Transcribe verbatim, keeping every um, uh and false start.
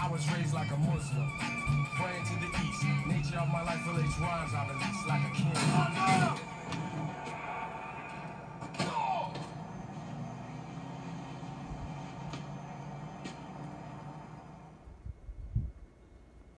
I was raised like a Muslim, praying to the east. Nature of my life relates rhymes I release like a